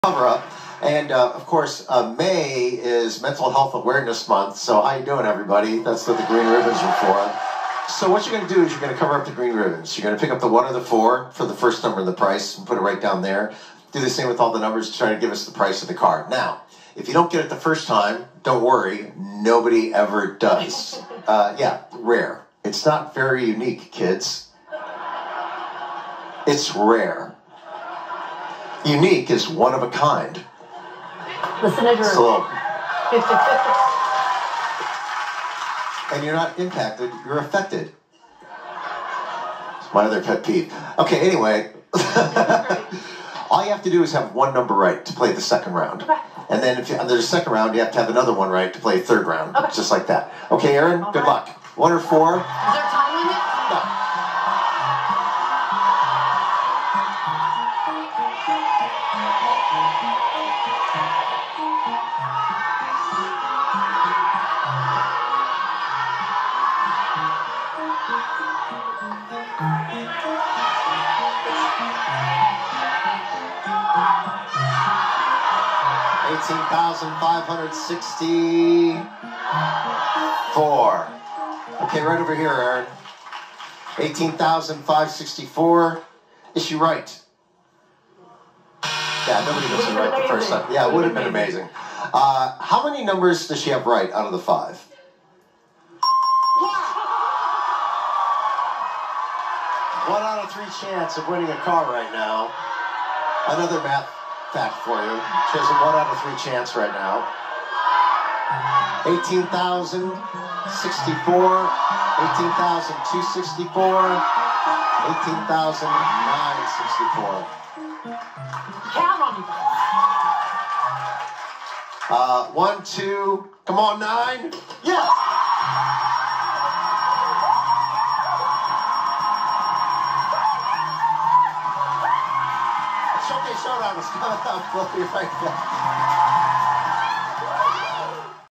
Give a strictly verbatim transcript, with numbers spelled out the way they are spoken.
Cover up. And uh, of course, uh, May is Mental Health Awareness Month. So how you doing, everybody? That's what the green ribbons are for. So what you're going to do is you're going to cover up the green ribbons. You're going to pick up the one or the four for the first number in the price and put it right down there. Do the same with all the numbers to try to give us the price of the car. Now, if you don't get it the first time, don't worry. Nobody ever does. Uh, yeah, rare. It's not very unique, kids. It's rare. Unique is one of a kind. Listen to It's a little... And you're not impacted, you're affected. It's my other pet peeve. Okay, anyway. All you have to do is have one number right to play the second round. Okay. And then if you, there's a second round, you have to have another one right to play a third round. Okay. Just like that. Okay, Aaron, all good right. luck. One or four? Is there a time limit? No. eighteen thousand five hundred sixty-four. Okay, right over here, Aaron. eighteen thousand five hundred sixty-four. Is she right? Yeah, nobody gets it right the first time. Yeah, it would have been amazing. Uh, how many numbers does she have right out of the five? One out of three chance of winning a car right now. Another math fact for you. She has a one out of three chance right now. eighteen thousand sixty-four, eighteen thousand two hundred sixty-four, eighteen thousand nine hundred sixty-four. Count on you. Uh, one, two, come on, nine. Yeah. Showcase Showdown is coming up. We'll be right back.